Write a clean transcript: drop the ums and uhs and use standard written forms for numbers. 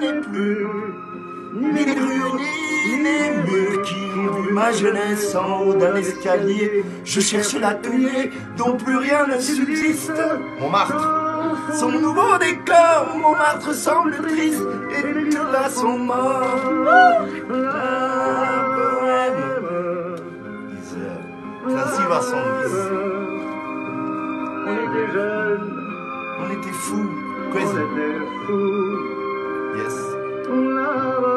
n'est plus ni les rues ni les murs qui ont vu ma jeunesse en haut d'un escalier. Je cherche l'atelier dont plus rien ne subsiste. Montmartre, son nouveau décor, Montmartre semble triste et là sont morts. Un poème. Classique va s'en On était jeunes, on était fous. Crazy. on était fous. Yes. On a